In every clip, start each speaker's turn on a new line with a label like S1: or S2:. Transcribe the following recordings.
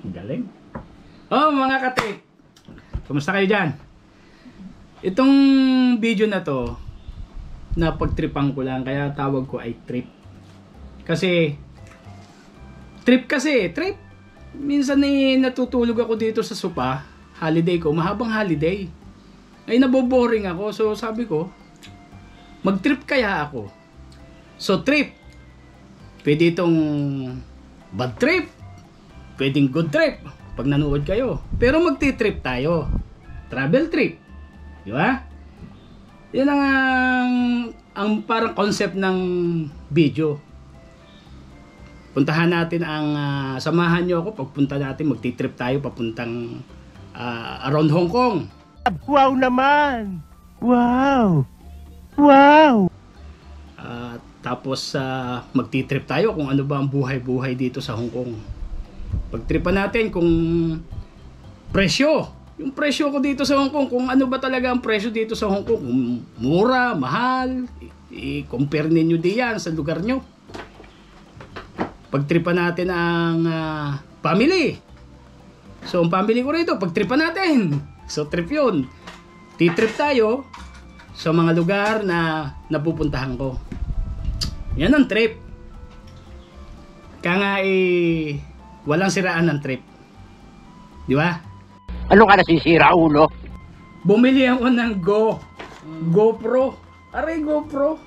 S1: Galing. Oh, mga katrip. Kumusta kayo dyan? Itong video na to, napagtripan ko lang, kaya tawag ko ay trip. Kasi, trip. Minsan natutulog ako dito sa sopa, holiday ko, mahabang holiday. Ay naboboring ako, so sabi ko, mag-trip kaya ako. So trip, pwede itong bad trip, pwedeng good trip pag nanood kayo. Pero magti-trip tayo, travel trip, di ba? Yan ang parang concept ng video. Puntahan natin samahan nyo ako pagpunta natin, magti-trip tayo papuntang around Hong Kong.
S2: Wow naman! Wow! Wow!
S1: Tapos magti-trip tayo kung ano ba ang buhay-buhay dito sa Hong Kong. Pagtripan natin kung presyo. Yung presyo ko dito sa Hong Kong, kung ano ba talaga ang presyo dito sa Hong Kong. Kung mura, mahal, i-compare ninyo diyan sa lugar nyo. Pagtripan natin ang family. So ang family ko rito, pagtripan natin. So trip yun. Titrip tayo sa mga lugar na napupuntahan ko. Yan ang trip. Kaya nga walang siraan ng trip. Di ba?
S2: Ano ka nasisira, ulo?
S1: Bumili ako ng GoPro. Aray, GoPro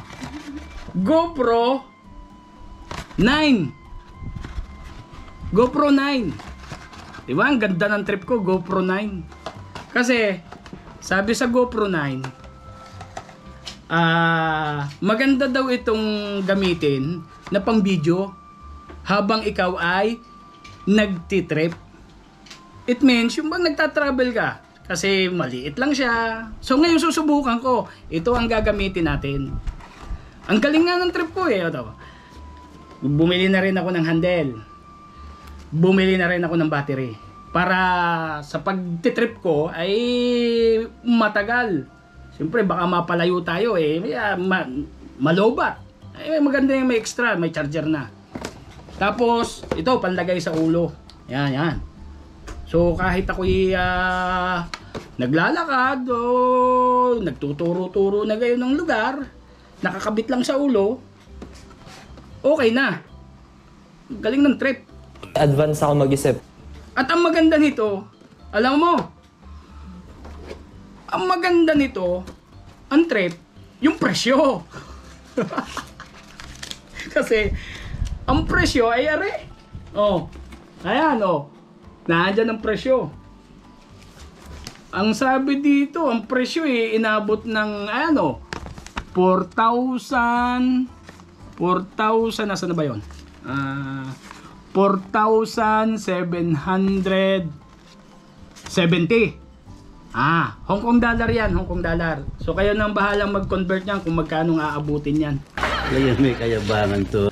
S1: 9. GoPro 9. Di ba? Ang ganda ng trip ko, GoPro 9. Kasi, sabi sa GoPro 9, maganda daw itong gamitin na pang video habang ikaw ay nagtitrip. It means yung bang nagtatravel ka, kasi maliit lang siya. So ngayon susubukan ko, ito ang gagamitin natin. Ang galing nga ng trip ko bumili na rin ako ng handle, bumili na rin ako ng battery para sa pagtitrip ko ay matagal. Siyempre baka mapalayo tayo malobat. Maganda yung may extra, may charger na. Tapos ito panlagay sa ulo. Yan. So kahit ako'y naglalakad o nagtuturo-turo na gayon ng lugar, nakakabit lang sa ulo, okay na. Galing ng trip.
S3: Advance ako mag-isip.
S1: At ang maganda nito, alam mo, ang maganda nito, ang trip, yung presyo. Kasi, ang presyo ay ayan nandiyan ang presyo. Ang sabi dito, ang presyo inabot ng 4,000, nasa na ba yun? 4,770. Hong Kong dollar yan, Hong Kong dollar. So kayo nang bahalang mag-convert niyan kung magkano aabutin yan.
S4: Ngayon may kayabangan to.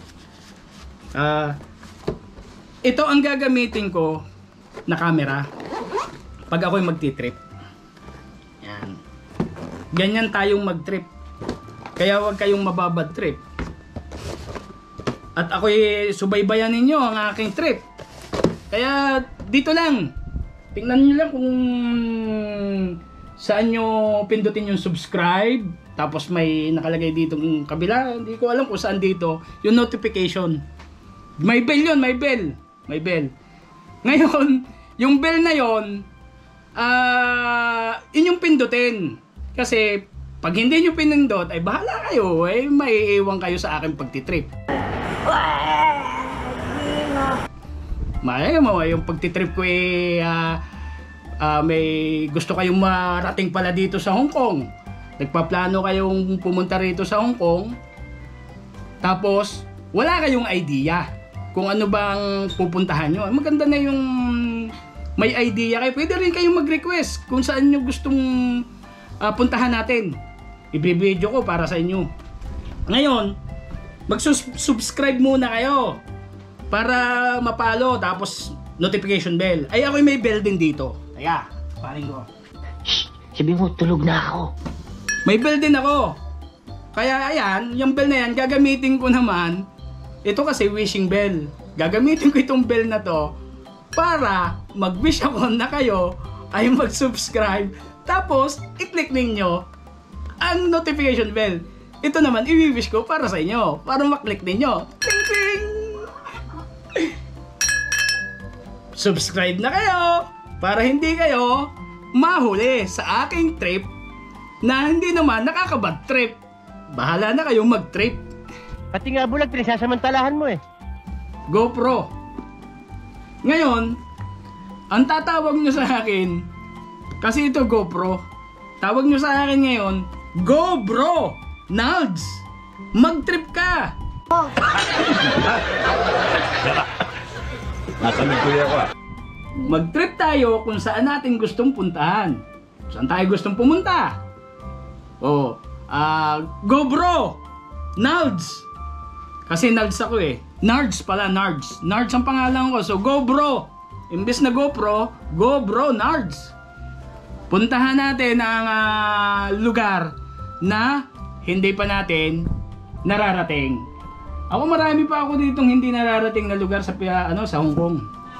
S1: Ito ang gagamitin ko na camera pag ako'y magti-trip. Yan. Ganyan tayong mag-trip. Kaya huwag kayong mababad trip. At ako'y subaybayan ninyo ang aking trip. Kaya dito lang. Tingnan nyo lang kung saan nyo pindutin yung subscribe. Tapos may nakalagay dito ng kabila. Hindi ko alam kung saan dito. Yung notification. May bell yun, may bell. Ngayon, yung bell na yun, inyong pindutin. Kasi pag hindi nyo pinindot, ay bahala kayo. Maiiwan kayo sa aking pagtitrip. Yung pagtitrip ko may gusto kayong marating pala dito sa Hong Kong. Nagpaplano kayong pumunta rito sa Hong Kong. Tapos wala kayong idea kung ano bang pupuntahan nyo. Maganda na yung may idea kayo. Pwede rin kayong mag-request kung saan nyo gustong puntahan natin. I-video ko para sa inyo. Ngayon, mag-subscribe muna kayo para mapalo, tapos notification bell. Ay, ako'y may bell din dito. Kaya, paring ko.
S2: Shh! Sabi mo, tulog na ako.
S1: May bell din ako. Kaya ayan, yung bell na yan, gagamitin ko naman. Ito kasi wishing bell. Gagamitin ko itong bell na to para mag-wish ako na kayo ay mag-subscribe. Tapos, i-click ninyo ang notification bell. Ito naman, i-wish ko para sa inyo. Para maklik ninyo. Ting ting! Subscribe na kayo para hindi kayo mahuli sa aking trip na hindi naman nakakabad trip. Bahala na kayong mag-trip.
S2: Pati nga bulag, pinasasamantalahan mo eh.
S1: GoPro. Ngayon, ang tatawag nyo sa akin, kasi ito GoPro, tawag nyo sa akin ngayon, Go Bro! Nalds! Mag-trip ka! Mag-trip tayo kung saan natin gustong puntahan. Saan tayo gustong pumunta? Go Bro! Nalds! Kasi Nalds ako eh. Nards pala, Nards. Nards ang pangalan ko. So, Go Bro! Imbes na GoPro, Go Bro Nards! Puntahan natin ang lugar na hindi pa natin nararating. Ako marami pa ako ditong hindi nararating na lugar sa sa Hong Kong.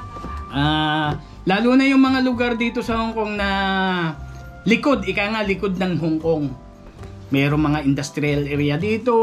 S1: Lalo na yung mga lugar dito sa Hong Kong na likod likod ng Hong Kong. Mayroong mga industrial area dito,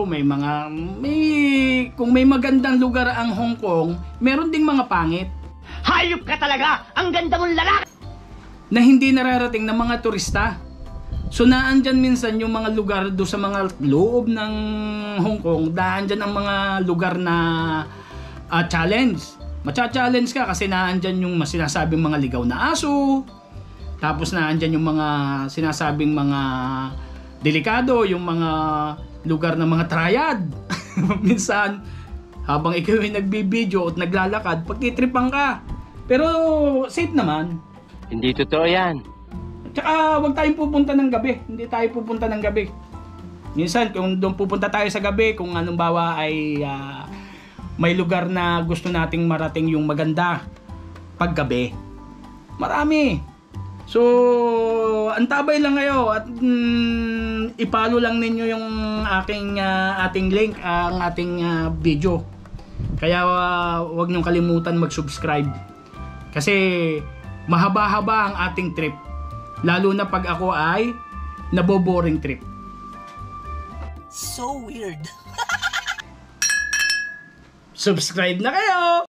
S1: kung may magandang lugar ang Hong Kong, meron ding mga pangit.
S2: Hayop ka talaga! Ang ganda mong lalaki!
S1: Na hindi nararating ng mga turista. So naandyan minsan yung mga lugar do sa mga loob ng Hong Kong, naandyan ang mga lugar na challenge. Macha-challenge ka kasi naandyan yung sinasabing mga ligaw na aso. Tapos naandyan yung mga sinasabing mga delikado, yung mga lugar ng mga triad. Minsan, habang ikaw ay nagbibideo at naglalakad, pagkitripan ka. Pero safe naman.
S2: Hindi totoo yan.
S1: Tsaka huwag tayong pupunta ng gabi. Hindi tayo pupunta ng gabi. Minsan, kung doon pupunta tayo sa gabi, kung anong bawa ay may lugar na gusto nating marating yung maganda paggabi. Marami. So, antabay lang kayo at ipalo lang ninyo yung ating link, ang ating video. Kaya huwag niyong kalimutan mag-subscribe. Kasi mahaba-haba ang ating trip. Lalo na pag ako ay naboboring trip.
S5: So weird.
S1: Subscribe na kayo!